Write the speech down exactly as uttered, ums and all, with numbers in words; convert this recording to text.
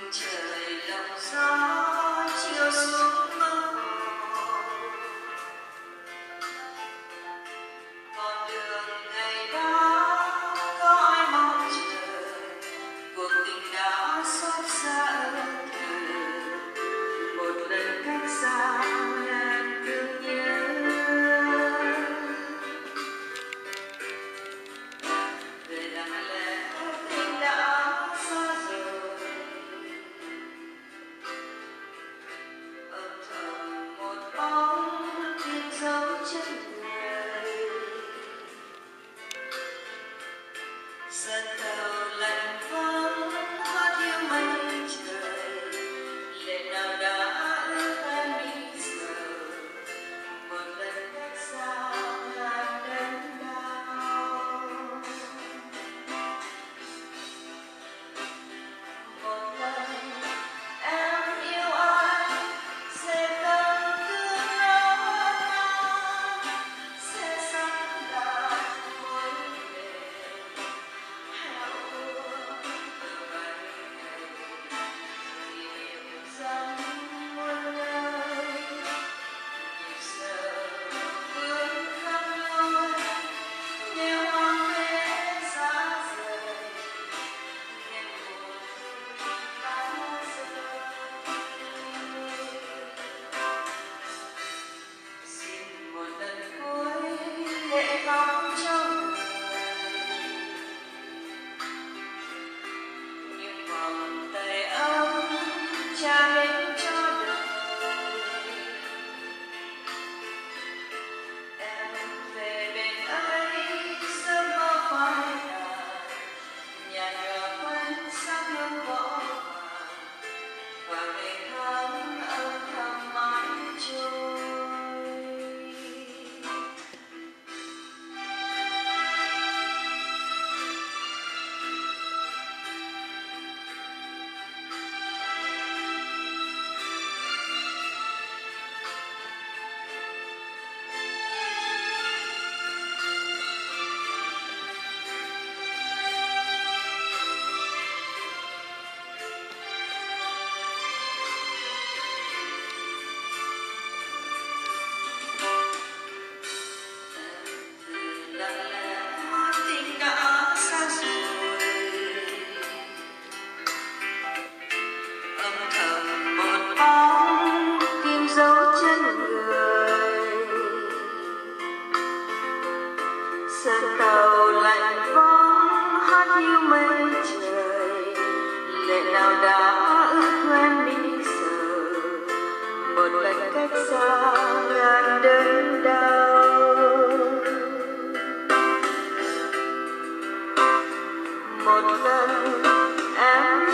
trời lòng gió chiều xuống mơ con đường ngày đó có ai mong chờ cuộc tình đã xót xa ân thờ một lần cách xa em thương nhớ về lặng lẽ tình đã xa rồi âm thầm một bóng in dấu chân người sân tàu lạnh vắng hót hiu mây trời lệ nào đã ướt em bây giờ một lần cách xa em đến đau một lần em yêu ai sẽ tâm thương nhớ sẽ sẵn là mối về heo ước từ ngày kỷ niệm rằng muôn nơi nhịp giờ bước khắp lối nếu hoang phế xa rời nghe buồn đã rơi xin một lần cuối lệ khóc trong người những vòng tay ấm cha đến cho đời em về bên ấy sớm mơ phai tàn nhà nhòa vẫn sắc hương vỡ vàng và ngày tháng âm thầm mãi trôi lặng lẽ tình đã xa rồi âm thầm một bóng tìm dấu chân người sân tàu lạnh vắng hót hiu mây trời lệ nào đã ướt em bây giờ một lần cách xa ngàn đớn đau một lần em